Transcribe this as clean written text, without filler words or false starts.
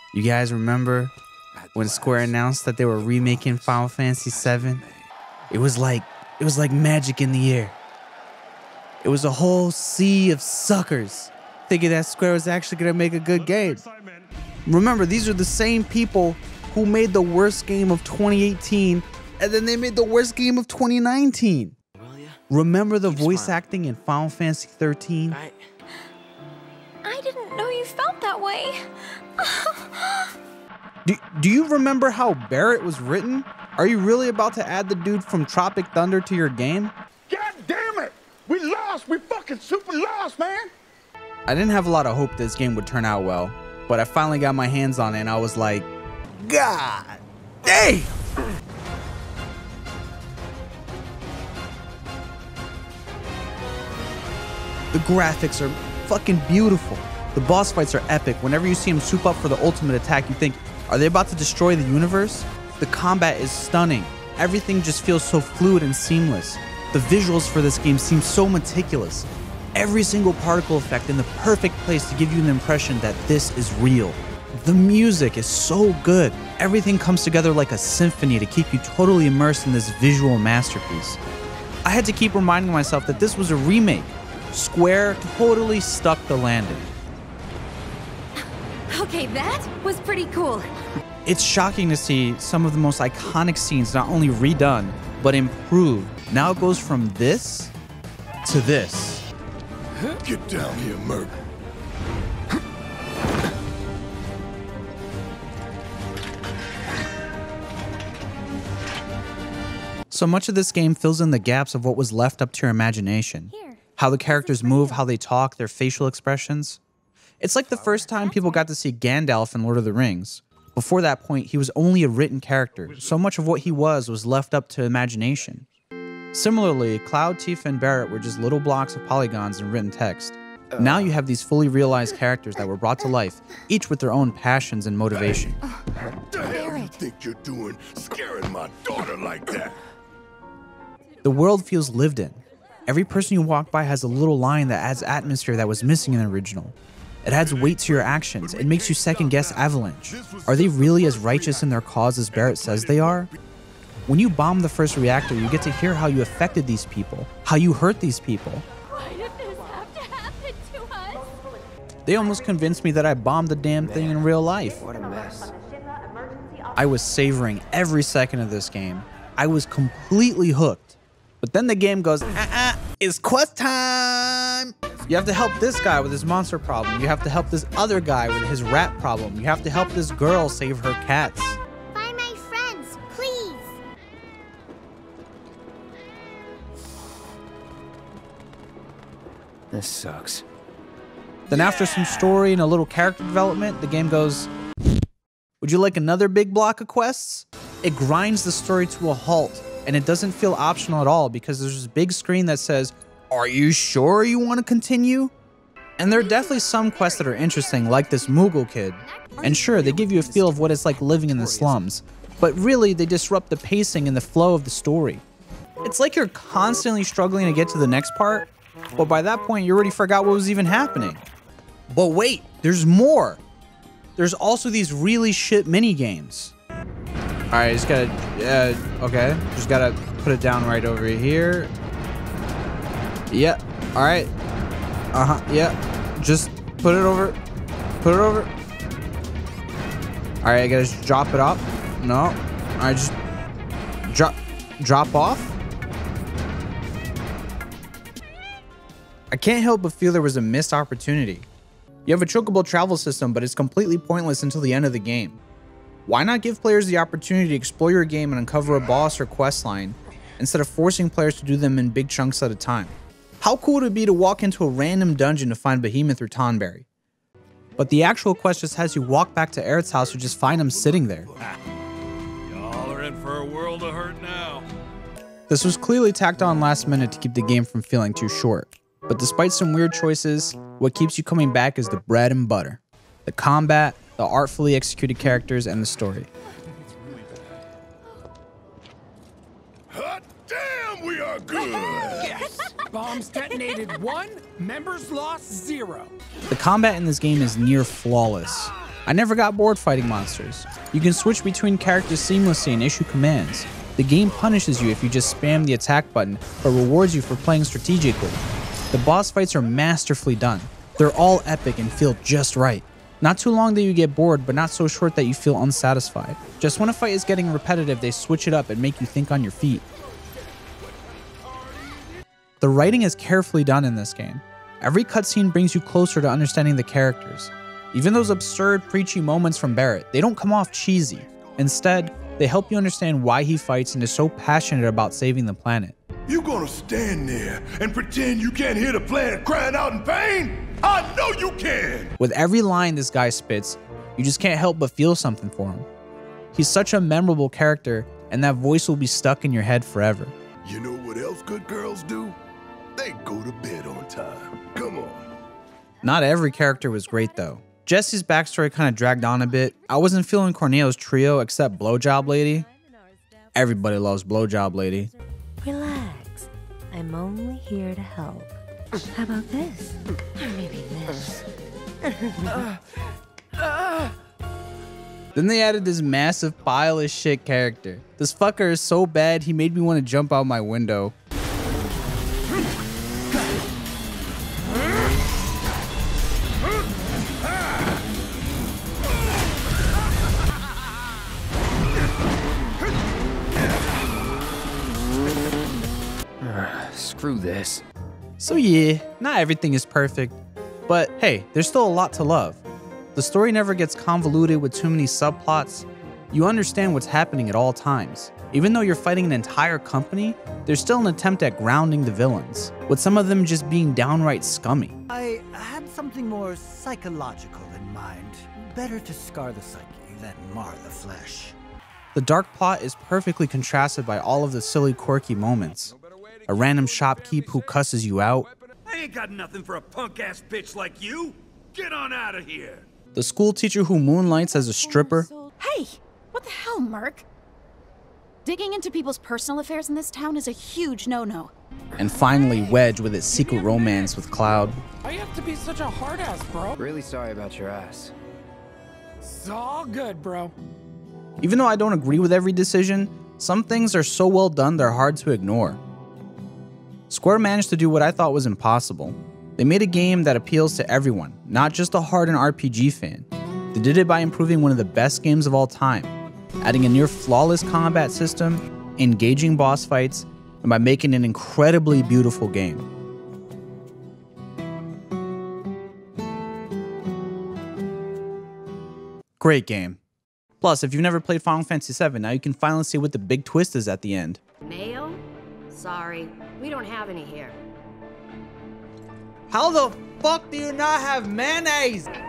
You guys remember when Square announced that they were remaking Final Fantasy VII? It was like magic in the air. It was a whole sea of suckers thinking that Square was actually going to make a good game. Remember, these are the same people who made the worst game of 2018, and then they made the worst game of 2019. Remember the voice acting in Final Fantasy XIII? I didn't know you felt that way. Do you remember how Barrett was written? Are you really about to add the dude from Tropic Thunder to your game? God damn it! We lost! We fucking super lost, man! I didn't have a lot of hope this game would turn out well, but I finally got my hands on it and I was like, God damn! The graphics are fucking beautiful. The boss fights are epic. Whenever you see him swoop up for the ultimate attack, you think, are they about to destroy the universe? The combat is stunning. Everything just feels so fluid and seamless. The visuals for this game seem so meticulous. Every single particle effect in the perfect place to give you the impression that this is real. The music is so good. Everything comes together like a symphony to keep you totally immersed in this visual masterpiece. I had to keep reminding myself that this was a remake. Square totally stuck the landing. Okay, that was pretty cool. It's shocking to see some of the most iconic scenes not only redone, but improved. Now it goes from this to this. Get down here, Merc. So much of this game fills in the gaps of what was left up to your imagination. How the characters move, how they talk, their facial expressions. It's like the first time people got to see Gandalf in Lord of the Rings. Before that point, he was only a written character. So much of what he was left up to imagination. Similarly, Cloud, Tifa, and Barrett were just little blocks of polygons and written text. Now you have these fully realized characters that were brought to life, each with their own passions and motivation. What the hell you think you're doing, scaring my daughter like that? The world feels lived in. Every person you walk by has a little line that adds atmosphere that was missing in the original. It adds weight to your actions. It makes you second guess Avalanche. Are they really as righteous in their cause as Barrett says they are? When you bomb the first reactor, you get to hear how you affected these people, how you hurt these people. Why did this have to happen to us? They almost convinced me that I bombed the damn thing in real life. What a mess. I was savoring every second of this game. I was completely hooked. But then the game goes, it's quest time! You have to help this guy with his monster problem. You have to help this other guy with his rat problem. You have to help this girl save her cats. Find my friends, please. This sucks. Then after some story and a little character development, the game goes, would you like another big block of quests? It grinds the story to a halt, and it doesn't feel optional at all because there's this big screen that says, are you sure you want to continue? And there are definitely some quests that are interesting, like this Moogle kid. And sure, they give you a feel of what it's like living in the slums, but really they disrupt the pacing and the flow of the story. It's like you're constantly struggling to get to the next part, but by that point you already forgot what was even happening. But wait, there's more. There's also these really shit mini games. Alright, just gotta, okay. Just gotta put it down right over here. Yeah, alright. Yeah. Just put it over. Put it over. Alright, I gotta just drop it off. No. Alright, just drop off. I can't help but feel there was a missed opportunity. You have a chocobo travel system, but it's completely pointless until the end of the game. Why not give players the opportunity to explore your game and uncover a boss or quest line, instead of forcing players to do them in big chunks at a time? How cool would it be to walk into a random dungeon to find Behemoth or Tonberry? But the actual quest just has you walk back to Aerith's house or just find him sitting there. Y'all are in for a world of hurt now. This was clearly tacked on last minute to keep the game from feeling too short. But despite some weird choices, what keeps you coming back is the bread and butter. The combat, the artfully executed characters, and the story. Hot damn, we are good! Yes! Bombs detonated 1, members lost 0. The combat in this game is near flawless. I never got bored fighting monsters. You can switch between characters seamlessly and issue commands. The game punishes you if you just spam the attack button, but rewards you for playing strategically. The boss fights are masterfully done. They're all epic and feel just right. Not too long that you get bored, but not so short that you feel unsatisfied. Just when a fight is getting repetitive, they switch it up and make you think on your feet. The writing is carefully done in this game. Every cutscene brings you closer to understanding the characters. Even those absurd, preachy moments from Barrett, they don't come off cheesy. Instead, they help you understand why he fights and is so passionate about saving the planet. You gonna stand there and pretend you can't hear the planet crying out in pain? I know you can! With every line this guy spits, you just can't help but feel something for him. He's such a memorable character, and that voice will be stuck in your head forever. You know what else good girls do? They go to bed on time. Come on. Not every character was great though. Jesse's backstory kind of dragged on a bit. I wasn't feeling Corneo's trio except Blowjob Lady. Everybody loves Blowjob Lady. Relax. I'm only here to help. How about this? Or maybe this. Then they added this massive pile of shit character. This fucker is so bad he made me want to jump out my window. Screw this. So yeah, not everything is perfect, but hey, there's still a lot to love. The story never gets convoluted with too many subplots. You understand what's happening at all times. Even though you're fighting an entire company, there's still an attempt at grounding the villains, with some of them just being downright scummy. I had something more psychological in mind. Better to scar the psyche than mar the flesh. The dark plot is perfectly contrasted by all of the silly, quirky moments. A random shopkeep who cusses you out. I ain't got nothing for a punk-ass bitch like you. Get on out of here. The school teacher who moonlights as a stripper. Hey, what the hell, Merc? Digging into people's personal affairs in this town is a huge no-no. And finally Wedge with its secret romance with Cloud. Why you have to be such a hard ass, bro? Really sorry about your ass. It's all good, bro. Even though I don't agree with every decision, some things are so well done they're hard to ignore. Square managed to do what I thought was impossible. They made a game that appeals to everyone, not just a hardened RPG fan. They did it by improving one of the best games of all time, adding a near flawless combat system, engaging boss fights, and by making an incredibly beautiful game. Great game. Plus, if you've never played Final Fantasy VII, now you can finally see what the big twist is at the end. Mayo? Sorry, we don't have any here. How the fuck do you not have mayonnaise?